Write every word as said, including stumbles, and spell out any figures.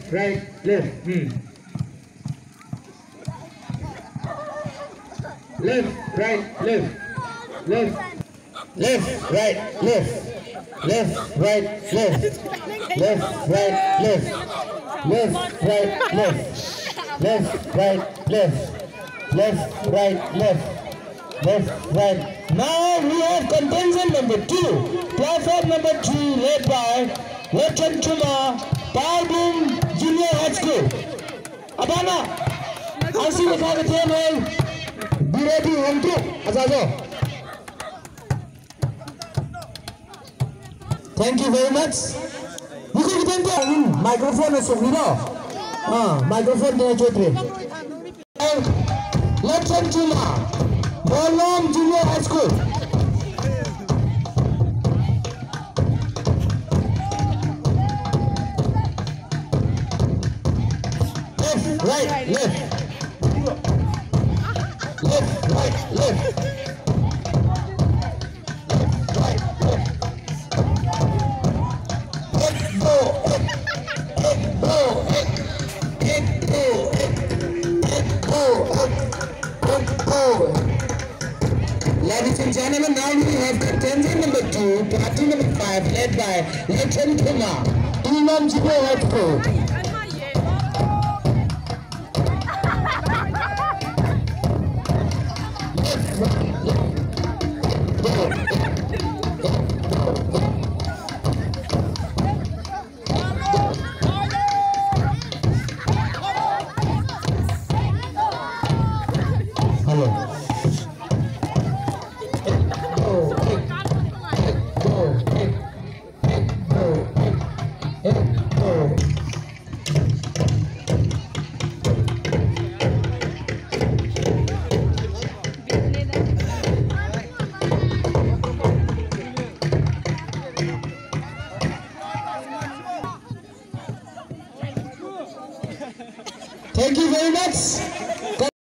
right, left. Hmm. Left, right, left. Left, left, right, left. Left, right, left. Left, right, left. Left, right, left. Left, right, left. Left, right, left. Left, right. Now we have contingent number two. Platform number two led by Lieutenant Chuma, Palbum Junior High School. Abana, I see the target table. Be ready, one, two. Azazo. Thank you very much. You can get the microphone is over here. Ah, microphone there, Chotri. Lieutenant Chuma, Palbum Junior High School. Right, left. Left, right, left. Left, right, left. Hit, go, hit, hit, go, hit, hit, go, hit, hit, go, hit, hit, go. Ladies and gentlemen, now we have contingent number two, party number five, led by Lieutenant Kumar, Imam Junior High School. Hello. Thank you very much.